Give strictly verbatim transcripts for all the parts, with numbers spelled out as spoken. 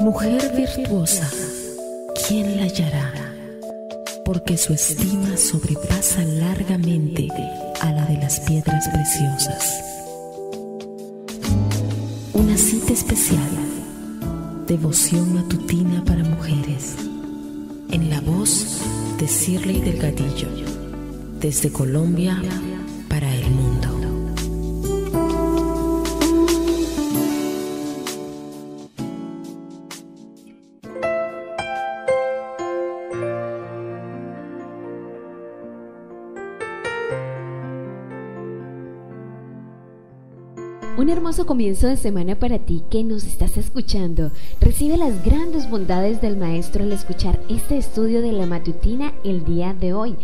Mujer virtuosa, ¿quién la hallará? Porque su estima sobrepasa largamente a la de las piedras preciosas. Una cita especial, devoción matutina para mujeres, en la voz de Shirley Delgadillo, desde Colombia para el mundo. Un hermoso comienzo de semana para ti que nos estás escuchando. Recibe las grandes bondades del Maestro al escuchar este estudio de la matutina el día de hoy,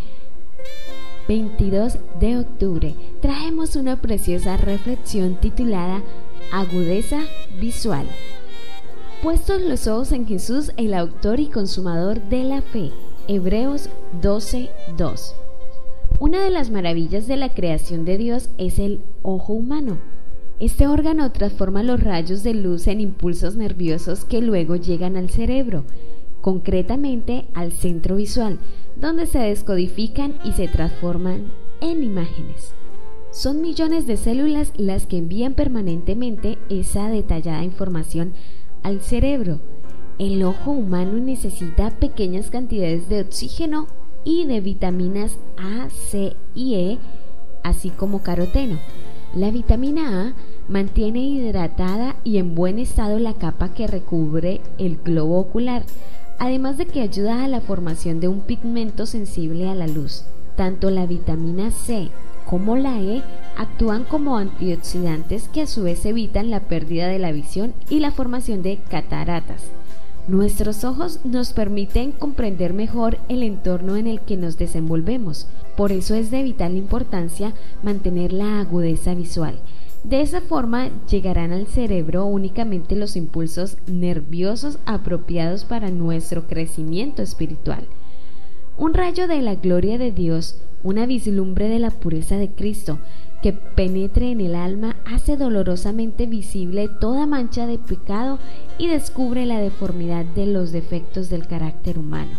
veintidós de octubre. Traemos una preciosa reflexión titulada Agudeza Visual. Puestos los ojos en Jesús, el autor y consumador de la fe. Hebreos doce dos. Una de las maravillas de la creación de Dios es el ojo humano. Este órgano transforma los rayos de luz en impulsos nerviosos que luego llegan al cerebro, concretamente al centro visual, donde se descodifican y se transforman en imágenes. Son millones de células las que envían permanentemente esa detallada información al cerebro. El ojo humano necesita pequeñas cantidades de oxígeno y de vitaminas A, C y E, así como caroteno. La vitamina A mantiene hidratada y en buen estado la capa que recubre el globo ocular, además de que ayuda a la formación de un pigmento sensible a la luz. Tanto la vitamina C como la E actúan como antioxidantes que a su vez evitan la pérdida de la visión y la formación de cataratas. Nuestros ojos nos permiten comprender mejor el entorno en el que nos desenvolvemos, por eso es de vital importancia mantener la agudeza visual. De esa forma llegarán al cerebro únicamente los impulsos nerviosos apropiados para nuestro crecimiento espiritual. Un rayo de la gloria de Dios, una vislumbre de la pureza de Cristo, que penetre en el alma, hace dolorosamente visible toda mancha de pecado y descubre la deformidad de los defectos del carácter humano.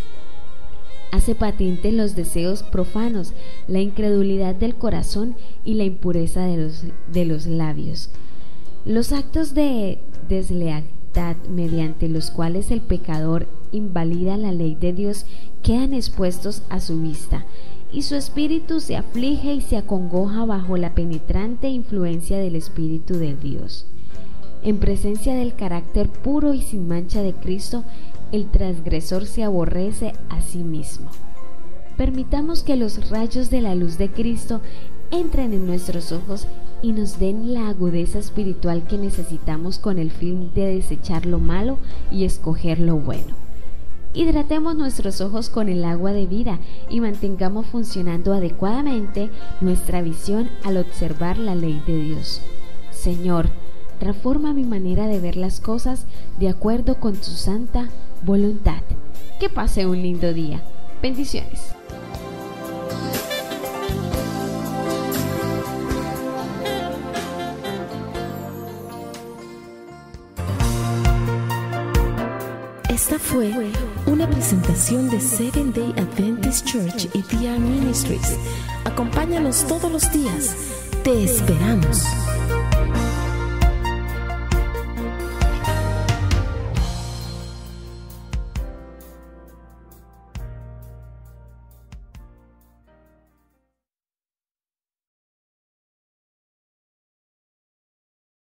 Hace patente los deseos profanos, la incredulidad del corazón y la impureza de los, de los labios. Los actos de deslealtad mediante los cuales el pecador invalida la ley de Dios quedan expuestos a su vista, y su espíritu se aflige y se acongoja bajo la penetrante influencia del Espíritu de Dios. En presencia del carácter puro y sin mancha de Cristo, el transgresor se aborrece a sí mismo. Permitamos que los rayos de la luz de Cristo entren en nuestros ojos y nos den la agudeza espiritual que necesitamos con el fin de desechar lo malo y escoger lo bueno. Hidratemos nuestros ojos con el agua de vida y mantengamos funcionando adecuadamente nuestra visión al observar la ley de Dios. Señor, transforma mi manera de ver las cosas de acuerdo con tu santa voluntad. Que pase un lindo día. Bendiciones. Esta fue una presentación de Seventh Day Adventist Church y T R Ministries. Acompáñanos todos los días. Te esperamos.